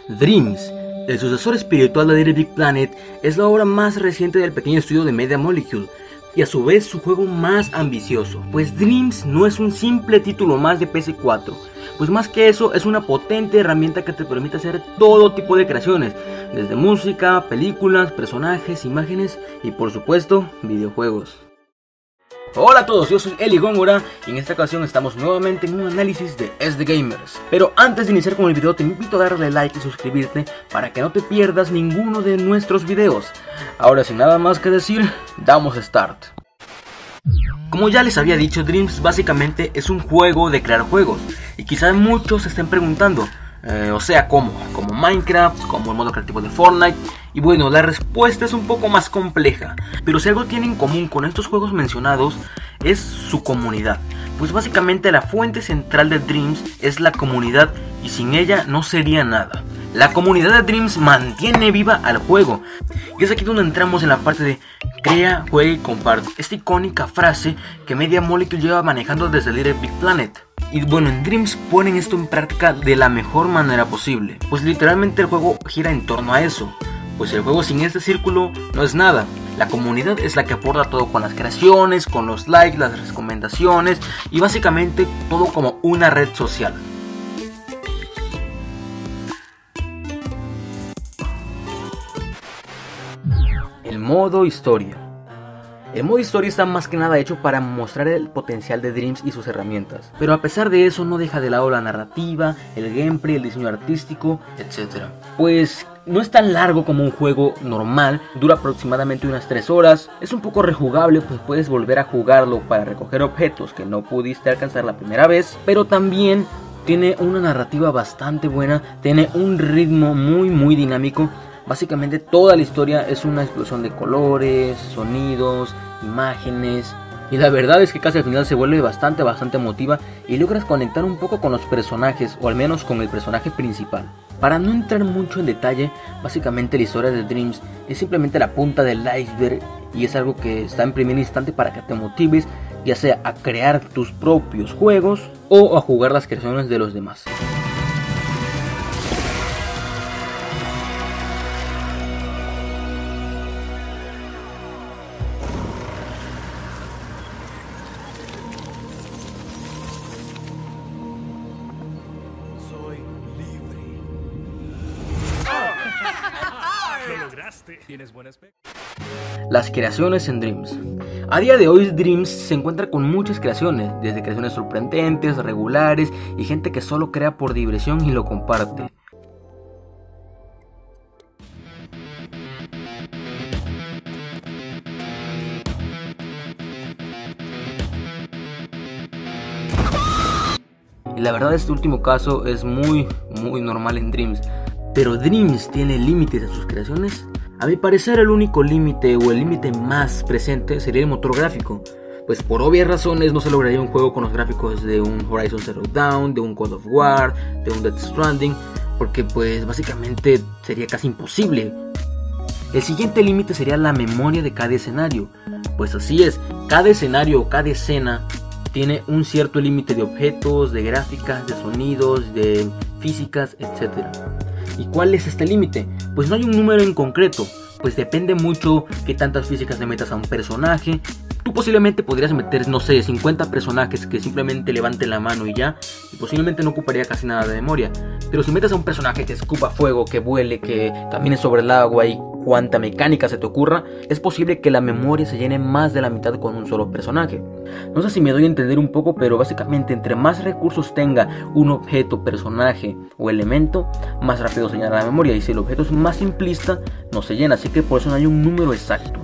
Dreams, el sucesor espiritual de Little Big Planet, es la obra más reciente del pequeño estudio de Media Molecule y a su vez su juego más ambicioso, pues Dreams no es un simple título más de PS4, pues más que eso es una potente herramienta que te permite hacer todo tipo de creaciones, desde música, películas, personajes, imágenes y por supuesto videojuegos. Hola a todos, yo soy Eli Góngora y en esta ocasión estamos nuevamente en un análisis de SD Gamers. Pero antes de iniciar con el video te invito a darle like y suscribirte para que no te pierdas ninguno de nuestros videos. Ahora sin nada más que decir, damos start. Como ya les había dicho, Dreams básicamente es un juego de crear juegos y quizás muchos se estén preguntando, ¿cómo? ¿Como Minecraft? ¿Como el modo creativo de Fortnite? Y bueno, la respuesta es un poco más compleja, pero si algo tiene en común con estos juegos mencionados es su comunidad, pues básicamente la fuente central de Dreams es la comunidad y sin ella no sería nada. La comunidad de Dreams mantiene viva al juego y es aquí donde entramos en la parte de crea, juega y comparte, esta icónica frase que Media Molecule lleva manejando desde Little Big Planet. Y bueno, en Dreams ponen esto en práctica de la mejor manera posible, pues literalmente el juego gira en torno a eso, pues el juego sin este círculo no es nada. La comunidad es la que aporta todo con las creaciones, con los likes, las recomendaciones y básicamente todo como una red social. El modo historia. El modo historia está más que nada hecho para mostrar el potencial de Dreams y sus herramientas, pero a pesar de eso no deja de lado la narrativa, el gameplay, el diseño artístico, etc. Pues no es tan largo como un juego normal, dura aproximadamente unas 3 horas, es un poco rejugable pues puedes volver a jugarlo para recoger objetos que no pudiste alcanzar la primera vez, pero también tiene una narrativa bastante buena, tiene un ritmo muy dinámico. Básicamente toda la historia es una explosión de colores, sonidos, imágenes. Y la verdad es que casi al final se vuelve bastante emotiva y logras conectar un poco con los personajes, o al menos con el personaje principal. Para no entrar mucho en detalle, básicamente la historia de Dreams es simplemente la punta del iceberg y es algo que está en primer instante para que te motives, ya sea a crear tus propios juegos o a jugar las creaciones de los demás. Las creaciones en Dreams. A día de hoy Dreams se encuentra con muchas creaciones, desde creaciones sorprendentes, regulares y gente que solo crea por diversión y lo comparte. Y la verdad este último caso es muy normal en Dreams. Pero Dreams tiene límites en sus creaciones. A mi parecer el único límite o el límite más presente sería el motor gráfico, pues por obvias razones no se lograría un juego con los gráficos de un Horizon Zero Dawn, de un God of War, de un Death Stranding, porque pues básicamente sería casi imposible. El siguiente límite sería la memoria de cada escenario, pues así es, cada escenario o cada escena tiene un cierto límite de objetos, de gráficas, de sonidos, de físicas, etc. ¿Y cuál es este límite? Pues no hay un número en concreto, pues depende mucho qué tantas físicas le metas a un personaje. Tú posiblemente podrías meter, 50 personajes que simplemente levanten la mano y ya, y posiblemente no ocuparía casi nada de memoria. Pero si metes a un personaje que escupa fuego, que vuele, que camine sobre el agua y cuanta mecánica se te ocurra, es posible que la memoria se llene más de la mitad con un solo personaje. No sé si me doy a entender un poco, pero básicamente entre más recursos tenga un objeto, personaje o elemento, más rápido se llena la memoria, y si el objeto es más simplista, no se llena, así que por eso no hay un número exacto.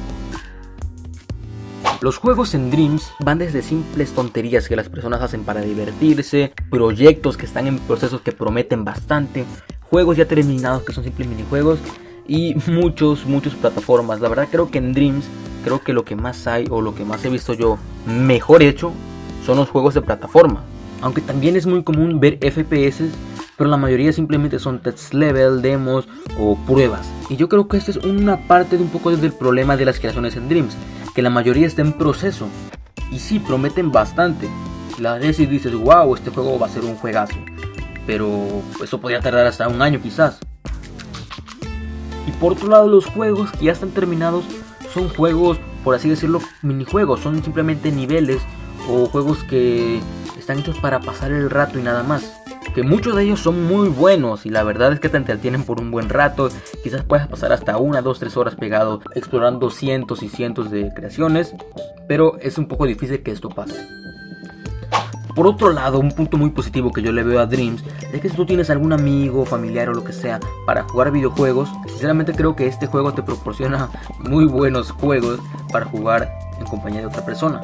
Los juegos en Dreams van desde simples tonterías que las personas hacen para divertirse, proyectos que están en procesos que prometen bastante, juegos ya terminados que son simples minijuegos y muchas plataformas. La verdad creo que en Dreams, creo que lo que más hay o lo que más he visto yo mejor hecho son los juegos de plataforma. Aunque también es muy común ver FPS, pero la mayoría simplemente son test level, demos o pruebas. Y yo creo que esta es una parte de un poco del problema de las creaciones en Dreams, que la mayoría está en proceso. Y sí, prometen bastante. La ves y dices, wow, este juego va a ser un juegazo. pero eso podría tardar hasta un año quizás. Y por otro lado, los juegos que ya están terminados son juegos, por así decirlo, minijuegos, son simplemente niveles o juegos que están hechos para pasar el rato y nada más. Que muchos de ellos son muy buenos y la verdad es que te entretienen por un buen rato. Quizás puedas pasar hasta 1, 2, 3 horas pegado explorando cientos y cientos de creaciones, pero es un poco difícil que esto pase. Por otro lado, un punto muy positivo que yo le veo a Dreams es que si tú tienes algún amigo, familiar o lo que sea para jugar videojuegos, sinceramente creo que este juego te proporciona muy buenos juegos para jugar en compañía de otra persona.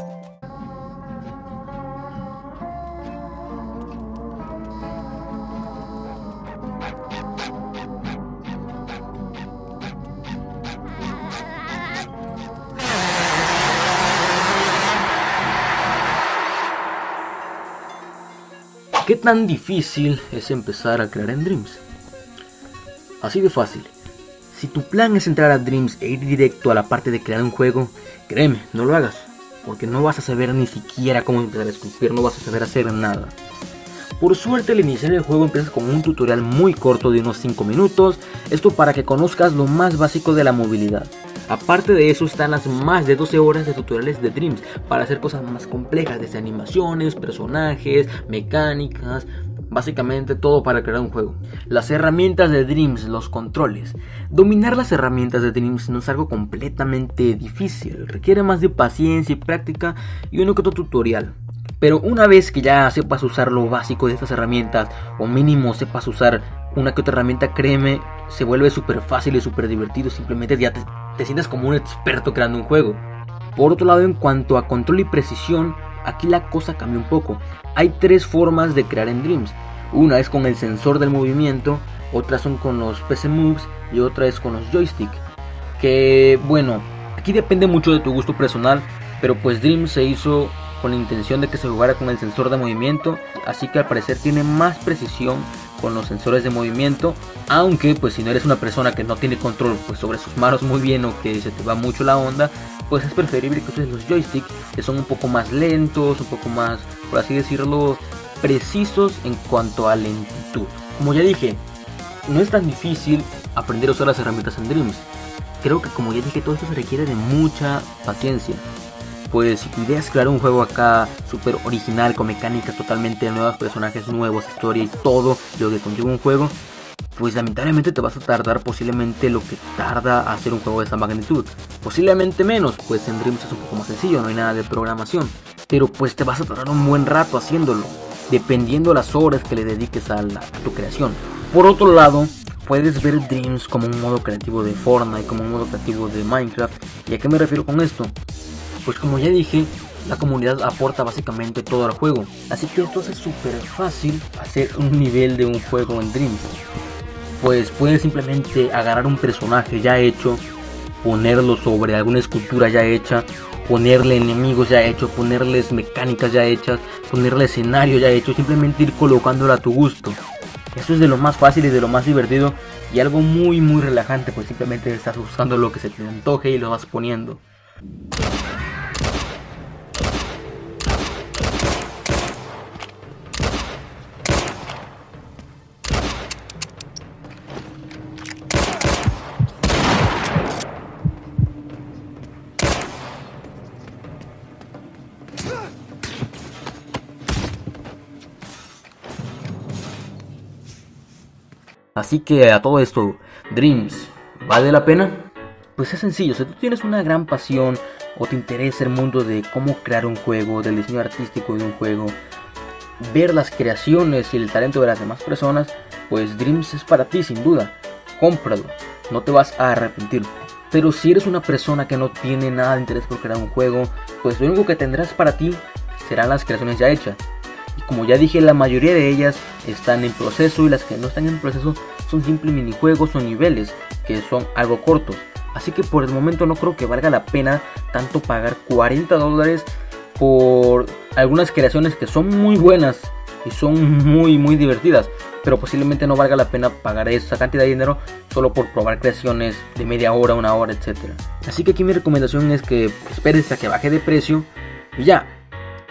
¿Qué tan difícil es empezar a crear en Dreams? Así de fácil. Si tu plan es entrar a Dreams e ir directo a la parte de crear un juego, créeme, no lo hagas, porque no vas a saber ni siquiera cómo empezar a esculpir, no vas a saber hacer nada. Por suerte, al iniciar el juego empiezas con un tutorial muy corto de unos 5 minutos, esto para que conozcas lo más básico de la movilidad. Aparte de eso están las más de 12 horas de tutoriales de Dreams para hacer cosas más complejas, desde animaciones, personajes, mecánicas, básicamente todo para crear un juego. Las herramientas de Dreams, los controles. Dominar las herramientas de Dreams no es algo completamente difícil, requiere más de paciencia y práctica y uno que otro tutorial. Pero una vez que ya sepas usar lo básico de estas herramientas, o mínimo sepas usar una que otra herramienta, créeme, se vuelve súper fácil y súper divertido. Simplemente ya te sientes como un experto creando un juego. Por otro lado, en cuanto a control y precisión, aquí la cosa cambia un poco. Hay 3 formas de crear en Dreams. Una es con el sensor del movimiento, otra son con los PC Moves y otra es con los joystick. Que bueno, aquí depende mucho de tu gusto personal, pero pues Dreams se hizo con la intención de que se jugara con el sensor de movimiento, así que al parecer tiene más precisión con los sensores de movimiento, aunque pues si no eres una persona que no tiene control pues sobre sus manos muy bien o que se te va mucho la onda, pues es preferible que uses los joysticks, que son un poco más lentos, un poco más, por así decirlo, precisos en cuanto a lentitud. Como ya dije, no es tan difícil aprender a usar las herramientas en Dreams. Creo que como ya dije, todo esto se requiere de mucha paciencia. Pues si tu idea es crear un juego acá súper original, con mecánicas totalmente nuevas, personajes nuevos, historia y todo lo que conlleva un juego, pues lamentablemente te vas a tardar posiblemente lo que tarda hacer un juego de esa magnitud. Posiblemente menos, pues en Dreams es un poco más sencillo, no hay nada de programación. Pero pues te vas a tardar un buen rato haciéndolo, dependiendo las horas que le dediques a tu creación. Por otro lado, puedes ver Dreams como un modo creativo de Fortnite, como un modo creativo de Minecraft. ¿Y a qué me refiero con esto? Pues como ya dije, la comunidad aporta básicamente todo al juego, así que entonces es súper fácil hacer un nivel de un juego en Dreams. Pues puedes simplemente agarrar un personaje ya hecho, ponerlo sobre alguna escultura ya hecha, ponerle enemigos ya hechos, ponerles mecánicas ya hechas, ponerle escenario ya hecho, simplemente ir colocándolo a tu gusto. Esto es de lo más fácil y de lo más divertido y algo muy relajante, pues simplemente estás buscando lo que se te antoje y lo vas poniendo. Así que a todo esto, Dreams, ¿vale la pena? Pues es sencillo, si tú tienes una gran pasión o te interesa el mundo de cómo crear un juego, del diseño artístico de un juego, ver las creaciones y el talento de las demás personas, pues Dreams es para ti sin duda. Cómpralo, no te vas a arrepentir. Pero si eres una persona que no tiene nada de interés por crear un juego, pues lo único que tendrás para ti serán las creaciones ya hechas. Y como ya dije, la mayoría de ellas están en proceso y las que no están en proceso son simples minijuegos o niveles que son algo cortos. Así que por el momento no creo que valga la pena tanto pagar $40 por algunas creaciones que son muy buenas y son muy divertidas. Pero posiblemente no valga la pena pagar esa cantidad de dinero solo por probar creaciones de media hora, 1 hora, etc. Así que aquí mi recomendación es que esperes a que baje de precio y ya.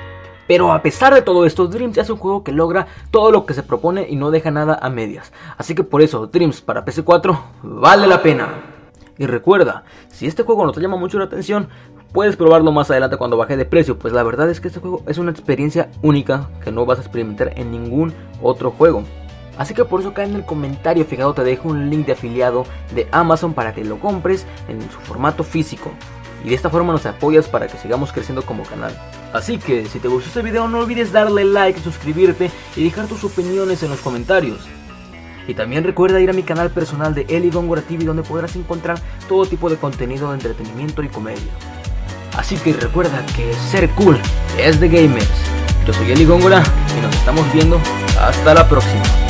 Pero a pesar de todo esto, Dreams es un juego que logra todo lo que se propone y no deja nada a medias. Así que por eso, Dreams para PS4 vale la pena. Y recuerda, si este juego no te llama mucho la atención, puedes probarlo más adelante cuando baje de precio, pues la verdad es que este juego es una experiencia única que no vas a experimentar en ningún otro juego. Así que por eso acá en el comentario fijado te dejo un link de afiliado de Amazon para que lo compres en su formato físico. Y de esta forma nos apoyas para que sigamos creciendo como canal. Así que si te gustó este video no olvides darle like, suscribirte y dejar tus opiniones en los comentarios. Y también recuerda ir a mi canal personal de Eli Góngora TV, donde podrás encontrar todo tipo de contenido de entretenimiento y comedia. Así que recuerda que ser cool es de gamers. Yo soy Eli Góngora y nos estamos viendo hasta la próxima.